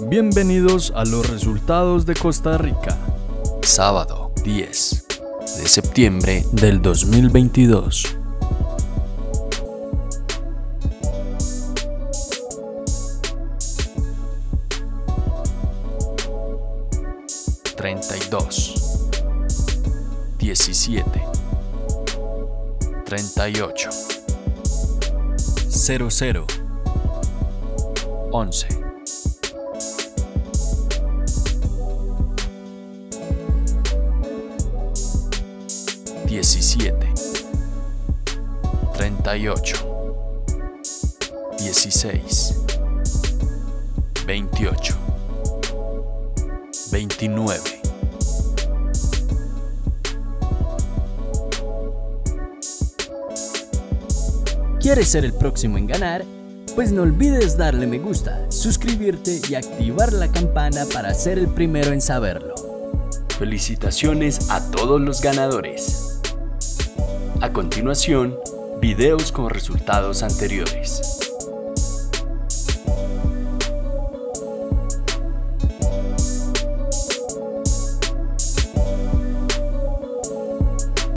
Bienvenidos a los resultados de Costa Rica. Sábado 10 de septiembre del 2022. $32, $17, $38, $00, $11, $17, $38, $16, $28, $29. ¿Quieres ser el próximo en ganar? Pues no olvides darle me gusta, suscribirte y activar la campana para ser el primero en saberlo. Felicitaciones a todos los ganadores. A continuación, videos con resultados anteriores.